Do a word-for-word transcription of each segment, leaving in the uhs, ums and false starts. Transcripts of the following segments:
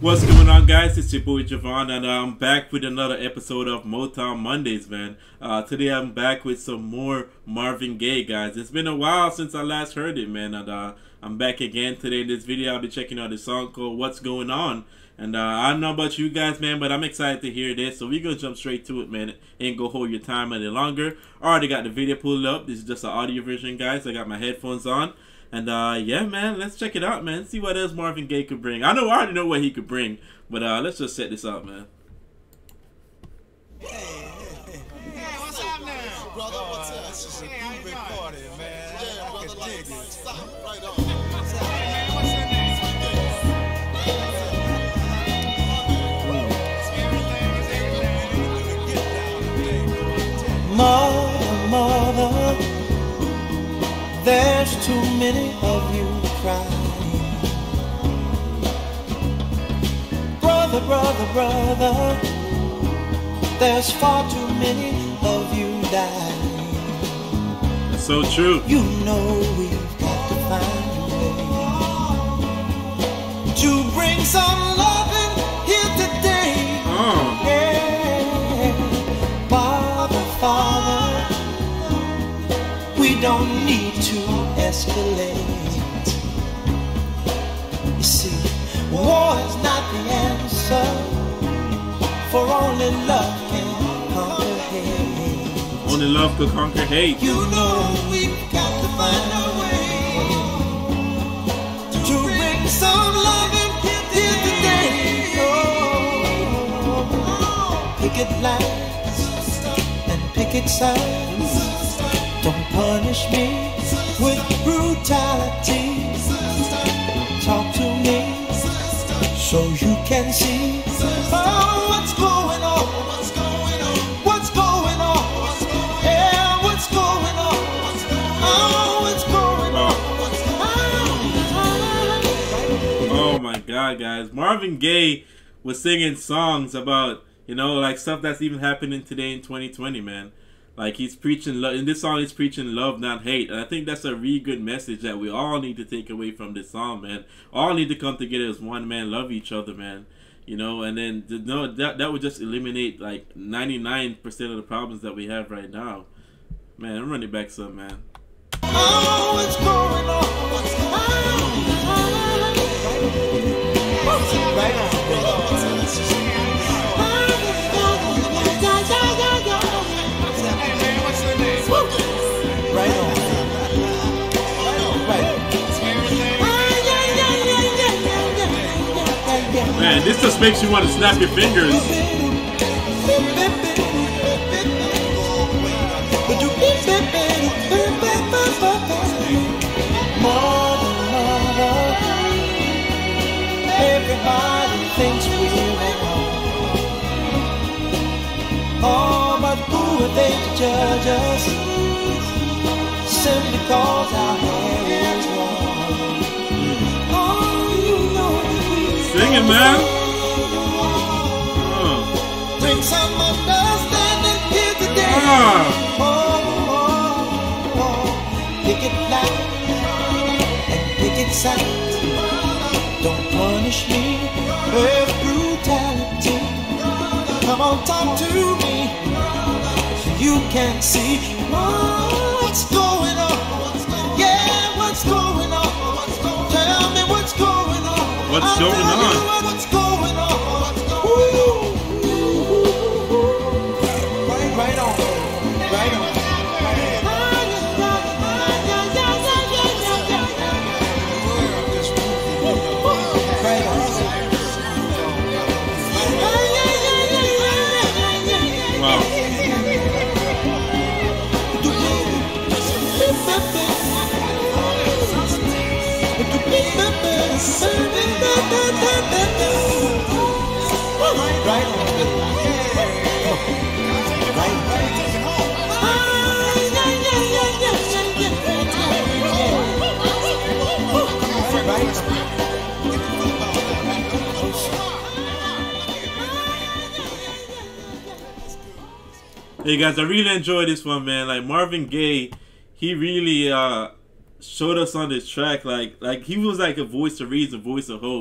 What's going on, guys? It's your boy Javon, and I'm back with another episode of Motown Mondays, man. Uh, today I'm back with some more Marvin Gaye, guys. It's been a while since I last heard it, man, and uh, I'm back again today in this video. I'll be checking out this song called What's Going On. And uh, I don't know about you guys, man, but I'm excited to hear this. So we're going to jump straight to it, man. Ain't gonna hold your time any longer. I already got the video pulled up. This is just an audio version, guys. I got my headphones on. And uh, yeah, man, let's check it out, man. See what else Marvin Gaye could bring. I know I already know what he could bring, but uh, let's just set this up, man. Hey, hey, hey. Hey, what's up now? Brother, what's up? This is a big party, man. Yeah, I can dig it. Right on. Hey, man, what's your name? Mother, mother, there's too many of you crying. Brother, brother, brother, there's far too many of you dying. That's so true. You know we've got to find a way to bring some loving here today. Oh. Yeah. Father, Father, we don't need to escalate. You see, war is not the answer, for only love can conquer hate. Only love could conquer hate. You know we've got to find a way to bring some love in here today. Oh, picket lines and picket signs. Don't punish me with brutality. Talk to me so you can see. Oh, what's going on? What's going on? What's going on? Yeah, what's going on? Oh, what's going on? Oh my God, guys. Marvin Gaye was singing songs about, you know, like stuff that's even happening today in twenty twenty, man. Like, he's preaching love. In this song, he's preaching love, not hate. And I think that's a really good message that we all need to take away from this song, man. All need to come together as one, man. Love each other, man. You know, and then you know, that, that would just eliminate, like, ninety-nine percent of the problems that we have right now. Man, I'm running back some, man. Oh, what's going on? What's going on? Right on. Right on. Right on. Man, this just makes you want to snap your fingers. Mother, mother, everybody thinks we're wrong. Oh, but who are they to judge us? Simply cause our hair is long. Oh, you know we Sing it, man. Oh. bring some understanding here today. Ah. Oh, oh, oh. Pick it loud and pick it sound. Don't punish me with brutality. Come on, talk to me so you can see what's going on. Yeah, what's going on? Tell me what's going on. What's I'll going tell on? you what's going on. Ooh. Right, right on. Right on. Right on. Wow. Right on. Hey guys, I really enjoyed this one, man. Like Marvin Gaye, he really uh showed us on this track, like like he was like a voice of reason, voice of hope.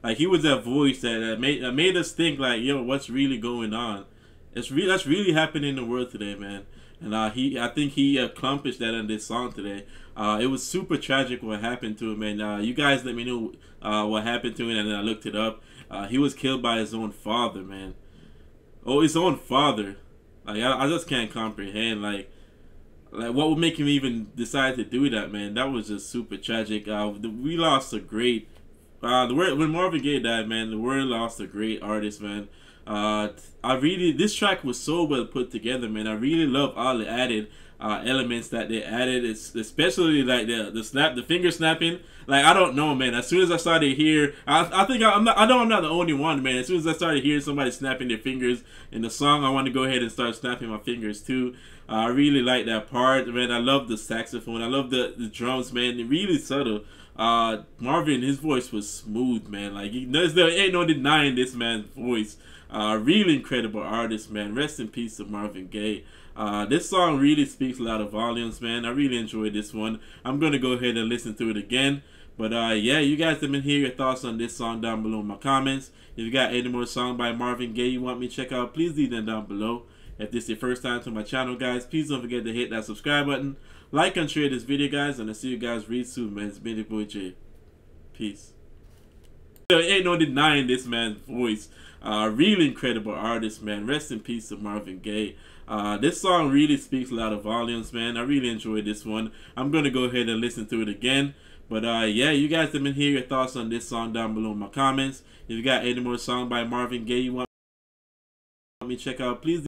Like he was that voice that, that made that made us think like, yo, what's really going on? It's really that's really happening in the world today, man. And uh, he, I think he accomplished that in this song today. Uh, it was super tragic what happened to him, man. Uh, you guys let me know uh, what happened to him, and then I looked it up. Uh, he was killed by his own father, man. Oh, his own father. Like I, I just can't comprehend. Like, like what would make him even decide to do that, man? That was just super tragic. Uh, the, we lost a great. Uh, the word when Marvin Gaye died, man, the world lost a great artist, man. Uh, I really this track was so well put together, man. I really love all the added uh, elements that they added. It's especially like the the snap, the finger snapping. Like I don't know, man. As soon as I started hear, I I think I, I'm not. I know I'm not the only one, man. As soon as I started hearing somebody snapping their fingers in the song, I want to go ahead and start snapping my fingers too. Uh, I really like that part, man. I love the saxophone. I love the the drums, man. They're really subtle. Uh, Marvin, his voice was smooth, man. Like he, there's there ain't no denying this man's voice. Uh, really incredible artist, man. Rest in peace to Marvin Gaye. Uh, this song really speaks a lot of volumes, man. I really enjoyed this one. I'm gonna go ahead and listen to it again. But uh, yeah, you guys let me hear your thoughts on this song down below in my comments. If you got any more song by Marvin Gaye you want me to check out, please leave them down below. If this is your first time to my channel, guys, please don't forget to hit that subscribe button, like and share this video, guys, and I'll see you guys real soon, man. It's been your boy Jay. Peace. There ain't no denying this man's voice. Uh, really incredible artist, man. Rest in peace to Marvin Gaye. Uh, this song really speaks a lot of volumes, man. I really enjoyed this one. I'm going to go ahead and listen to it again. But uh, yeah, you guys let me hear your thoughts on this song down below in my comments. If you got any more song by Marvin Gaye you want me to check out, please